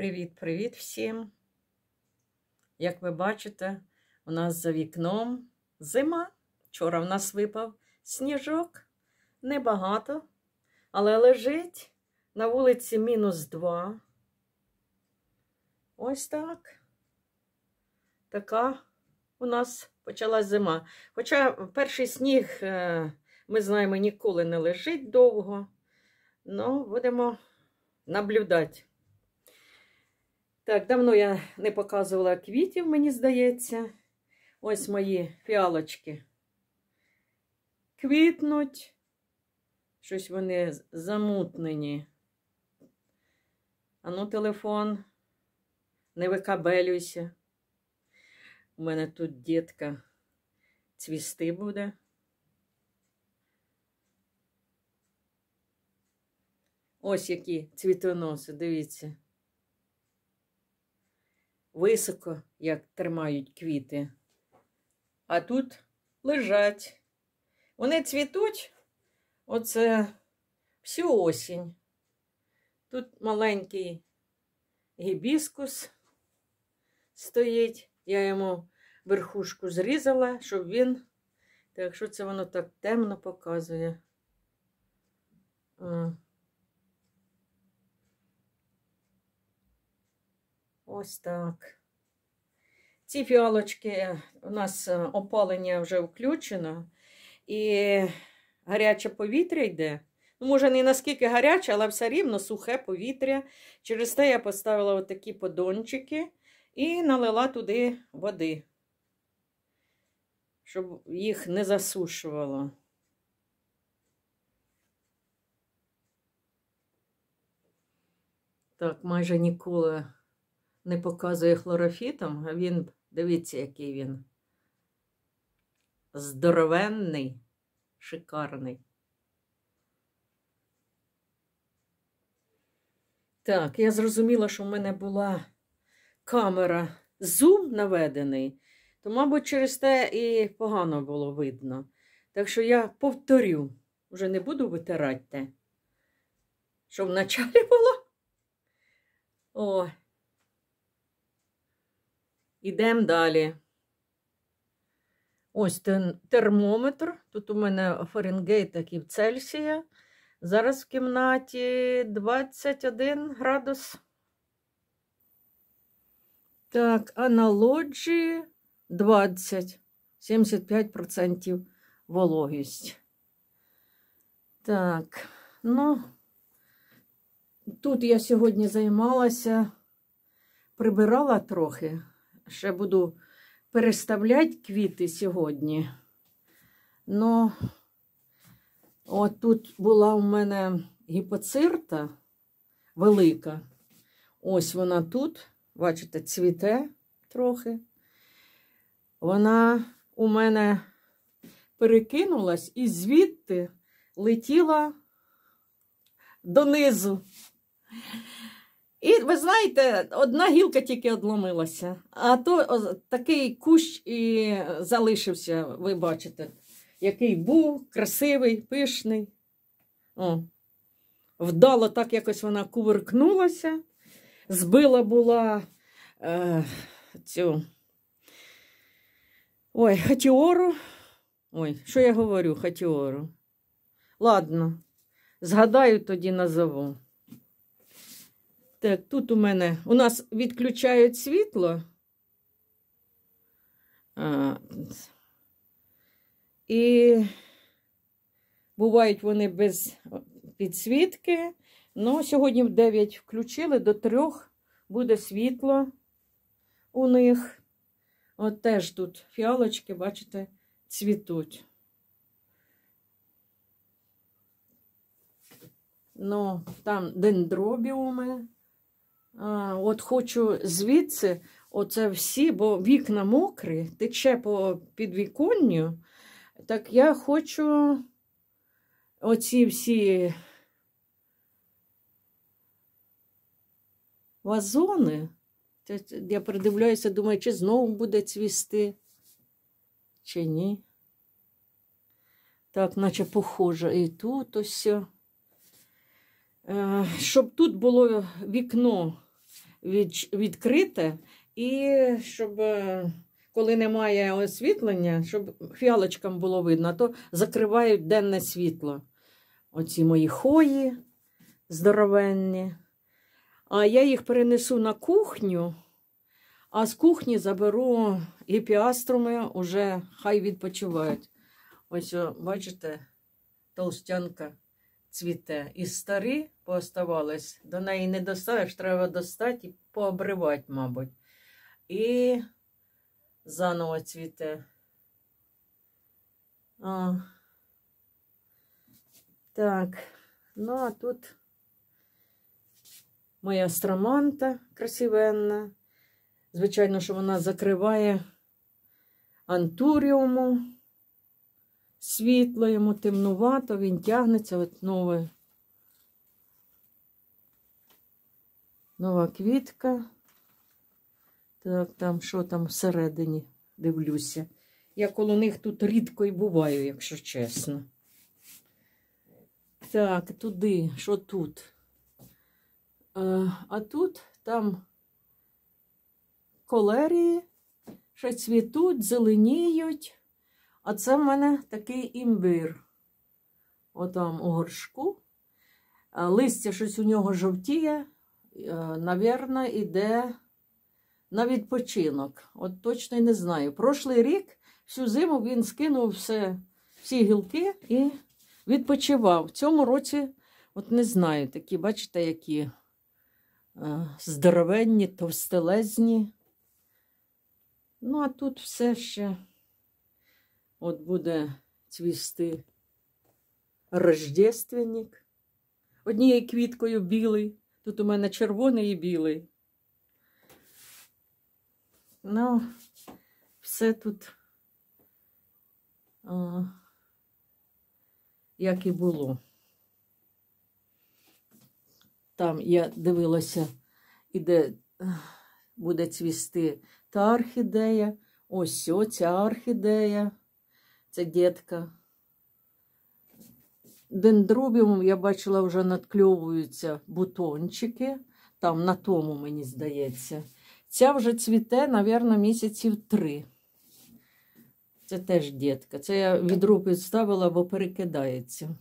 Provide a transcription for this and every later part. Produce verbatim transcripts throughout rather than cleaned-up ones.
Привіт-привіт всім! Як ви бачите, у нас за вікном зима. Вчора в нас випав сніжок. Небагато, але лежить на вулиці мінус два. Ось так. Така у нас почалась зима. Хоча перший сніг, ми знаємо, ніколи не лежить довго. Ну, будемо наблюдати. Так, давно я не показувала квітів, мені здається. Ось мої фіалочки квітнуть. Щось вони замутнені. А ну, телефон, не викабелюйся. У мене тут дітка цвісти буде. Ось які цвітоноси, дивіться. Високо, як тримають квіти. А тут лежать. Вони цвітуть оце всю осінь. Тут маленький гібіскус стоїть. Я йому верхушку зрізала, щоб він... Так що це воно так темно показує. А. Ось так. Ці фіалочки, у нас опалення вже включено, і гаряче повітря йде. Ну, може, не наскільки гаряче, але все рівно сухе повітря. Через те я поставила отакі подончики і налила туди води, щоб їх не засушувало. Так, майже ніколи не показує хлорофітом, а він, дивіться, який він здоровенний, шикарний. Так, я зрозуміла, що в мене була камера зум наведений, то, мабуть, через те і погано було видно. Так що я повторю, вже не буду витирати те, що вначалі було. О. Ідемо далі. Ось термометр. Тут у мене Фаренгейт, так і в Цельсія. Зараз в кімнаті двадцять один градус. Так, а на лоджії двадцять. сімдесят п'ять відсотків вологість. Так, ну, тут я сьогодні займалася, прибирала трохи. Ще буду переставляти квіти сьогодні. Ну, от тут була у мене гіпоцирта велика. Ось вона тут, бачите, цвіте трохи. Вона у мене перекинулась і звідти летіла донизу. І, ви знаєте, одна гілка тільки одломилася, а то о, такий кущ і залишився, ви бачите, який був, красивий, пишний. О, вдало так якось вона кувиркнулася, збила була е, цю, ой, хатіору. Ой, що я говорю, хатіору. Ладно, згадаю, тоді назову. Так, тут у мене, у нас відключають світло. А, і бувають вони без підсвітки. Ну, сьогодні в дев'ять включили, до трьох буде світло у них. От теж тут фіалочки, бачите, цвітуть. Ну, там дендробіуми. А, от хочу звідси, оце всі, бо вікна мокрі, тече по підвіконню, так я хочу оці всі вазони, я придивляюся, думаю, чи знову буде цвісти, чи ні. Так, наче похоже, і тут ось. Щоб тут було вікно від, відкрите, і щоб, коли немає освітлення, щоб фіалочкам було видно, а то закривають денне світло. Оці мої хої здоровенні. А я їх перенесу на кухню, а з кухні заберу гіпіаструми, уже хай відпочивають. Ось, бачите, толстянка цвіте. І старі пооставались, до неї не доставиш, треба достати і пообривати, мабуть. І заново цвіте. А. Так, ну а тут моя строманта красивенна. Звичайно, що вона закриває антуріуму. Світло йому темнувато, він тягнеться. От нове. Нова квітка. Так, там, що там всередині, дивлюся. Я коло них тут рідко і буваю, якщо чесно. Так, туди, що тут? А, а тут, там колерії, ще цвітуть, зеленіють. А це в мене такий імбир. Отам у горшку. А листя щось у нього жовтіє. Навірно, іде на відпочинок. От точно й не знаю. Прошлий рік, всю зиму він скинув все, всі гілки і відпочивав. В цьому році, от не знаю, такі, бачите, які е, здоровенні, товстелезні. Ну, а тут все ще от буде цвісти рождественник. Однією квіткою білий. Тут у мене червоний і білий. Ну, все тут, а, як і було. Там я дивилася, іде, буде цвісти та орхідея. Ось ця орхідея. Це дітка. Дендробіум, я бачила, вже надкльовуються бутончики. Там на тому, мені здається. Ця вже цвіте, мабуть, місяців три. Це теж дітка. Це я відро підставила, бо перекидається.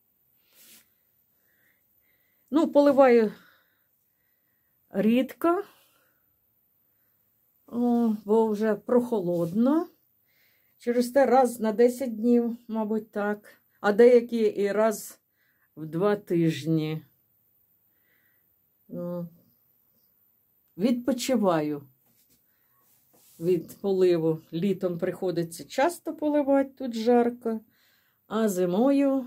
Ну, поливаю рідко, о, бо вже прохолодно. Через те раз на десять днів, мабуть, так. А деякі і раз в два тижні. Ну, відпочиваю від поливу. Літом приходиться часто поливати, тут жарко, а зимою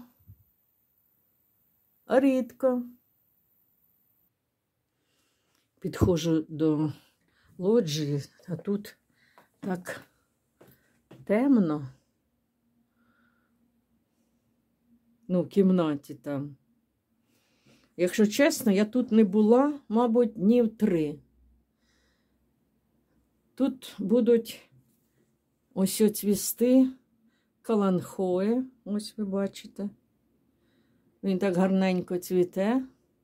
рідко. Підходжу до лоджії, а тут так темно. Ну, в кімнаті там. Якщо чесно, я тут не була, мабуть, днів три. Тут будуть ось цвісти каланхоe. Ось ви бачите. Він так гарненько цвіте.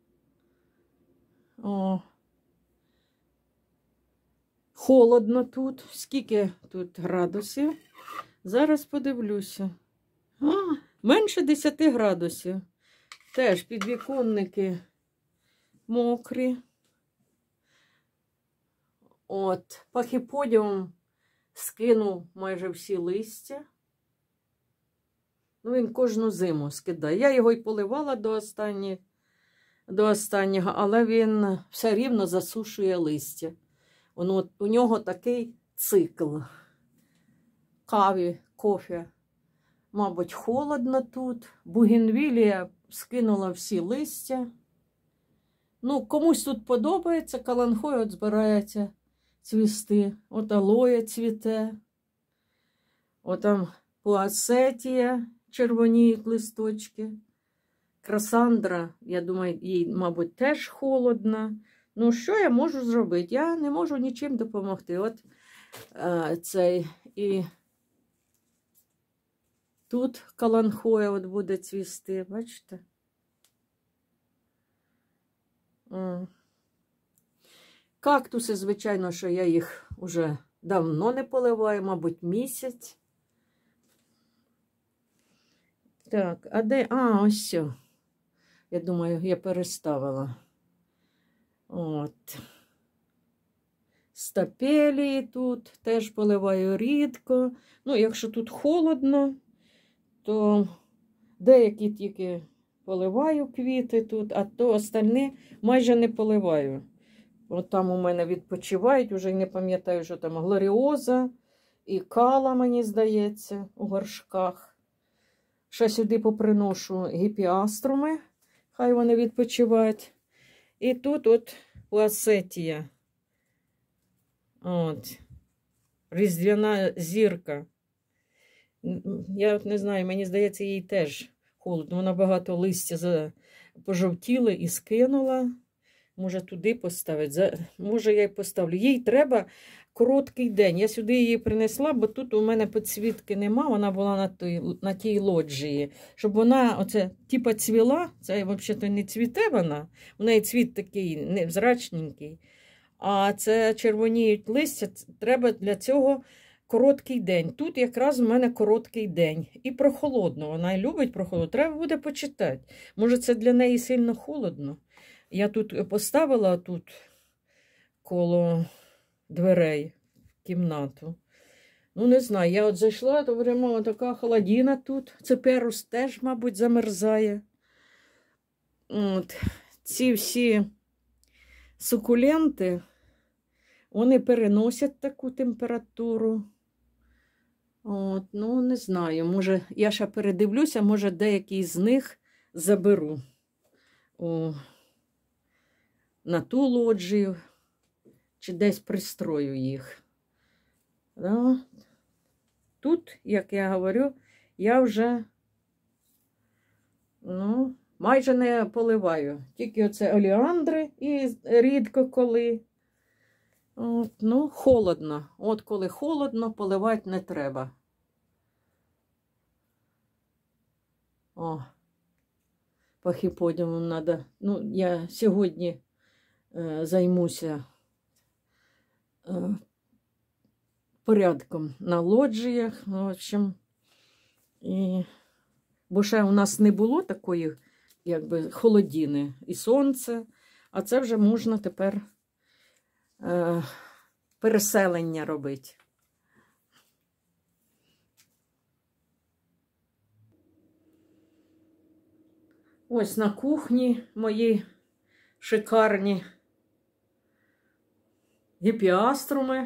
О. Холодно тут. Скільки тут градусів? Зараз подивлюся. А, менше десяти градусів. Теж підвіконники мокрі. От, пахіподіум скинув майже всі листя. Ну, він кожну зиму скидає. Я його й поливала до останнього, до останнього, але він все рівно засушує листя. Воно, у нього такий цикл. Каві, кофе. Мабуть, холодно тут. Бугенвілія скинула всі листя. Ну, комусь тут подобається. Каланхоe от збирається цвісти. От алоє цвіте. От там пуасетія, червоніють листочки. Красандра, я думаю, їй, мабуть, теж холодно. Ну, що я можу зробити? Я не можу нічим допомогти. От а, цей і тут каланхоe от буде цвісти, бачите? Кактуси, звичайно, що я їх вже давно не поливаю, мабуть, місяць. Так, а де? А, ось все. Я думаю, я переставила. От. Стапелії тут теж поливаю рідко. Ну, якщо тут холодно, то деякі тільки поливаю квіти тут, а то остальні майже не поливаю. От там у мене відпочивають, вже не пам'ятаю, що там глоріоза і кала, мені здається, у горшках. Ще сюди поприношу гіпіаструми, хай вони відпочивають. І тут от пуасетія. От. Різдвяна зірка. Я от не знаю, мені здається, їй теж холодно. Вона багато листя пожовтіла і скинула. Може, туди поставити. Може, я й поставлю. Їй треба короткий день. Я сюди її принесла, бо тут у мене підсвітки нема. Вона була на, той, на тій лоджії. Щоб вона, оце, типа цвіла, це взагалі не цвіте вона. У неї цвіт такий невзрачненький. А це червоніють листя, треба для цього короткий день. Тут якраз у мене короткий день. І прохолодно. Вона любить прохолодно. Треба буде почитати. Може, це для неї сильно холодно. Я тут поставила тут коло дверей в кімнату. Ну, не знаю, я от зайшла, то прямо така холодина тут. Цеперус теж, мабуть, замерзає. От. Ці всі сукуленти, вони переносять таку температуру. От, ну, не знаю, може, я ще передивлюся, може, деякі з них заберу о, на ту лоджію, чи десь пристрою їх. Да. Тут, як я говорю, я вже, ну, майже не поливаю. Тільки оце олеандри і рідко коли. От, ну, холодно. От коли холодно, поливати не треба. О, пахіподіумом треба. Ну, я сьогодні е, займуся е, порядком на лоджіях. В общем, і... бо ще у нас не було такої, якби, холодини і сонце, а це вже можна тепер е, переселення робити. Ось на кухні мої шикарні гіпіаструми.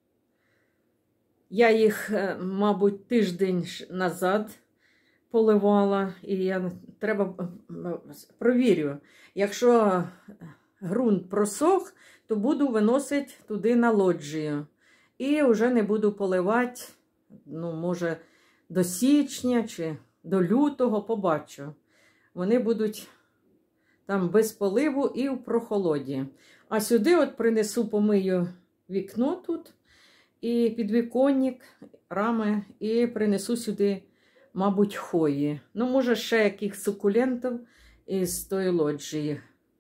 Я їх, мабуть, тиждень назад поливала, і я треба провірю. Якщо ґрунт просох, то буду виносити туди на лоджію. І вже не буду поливати, ну, може, до січня чи до лютого, побачу. Вони будуть там без поливу і в прохолоді. А сюди от принесу, помию вікно тут, і підвіконник, рами, і принесу сюди, мабуть, хвої. Ну, може, ще яких сукулентів із тої лоджії,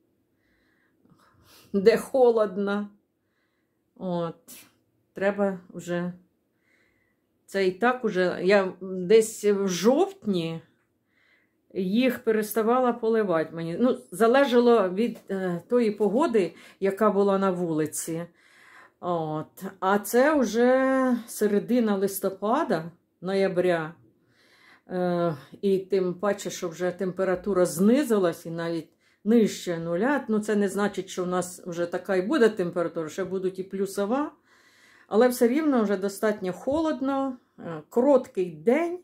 де холодно. От, треба вже, це і так уже, я десь в жовтні їх переставала поливати мені. Ну, залежало від е, тої погоди, яка була на вулиці. От. А це вже середина листопада, ноября. Е, і тим паче, що вже температура знизилась і навіть нижче нуля. Ну, це не значить, що в нас вже така і буде температура, ще будуть і плюсова. Але все рівно вже достатньо холодно, е, короткий день.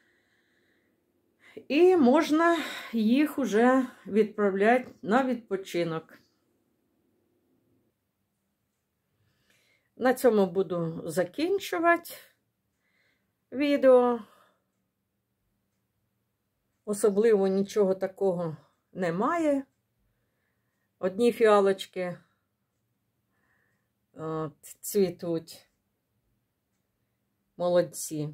І можна їх вже відправляти на відпочинок. На цьому буду закінчувати відео. Особливо нічого такого немає. Одні фіалочки от, цвітуть. Молодці.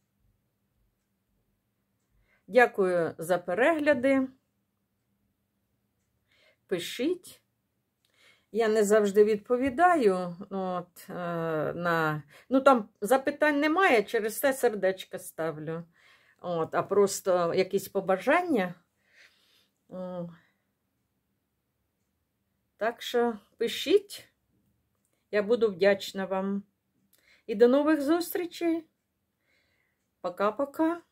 Дякую за перегляди. Пишіть. Я не завжди відповідаю. От, е, на... Ну, там запитань немає, через це сердечко ставлю. От, а просто якісь побажання. О. Так що пишіть. Я буду вдячна вам. І до нових зустрічей. Пока-пока.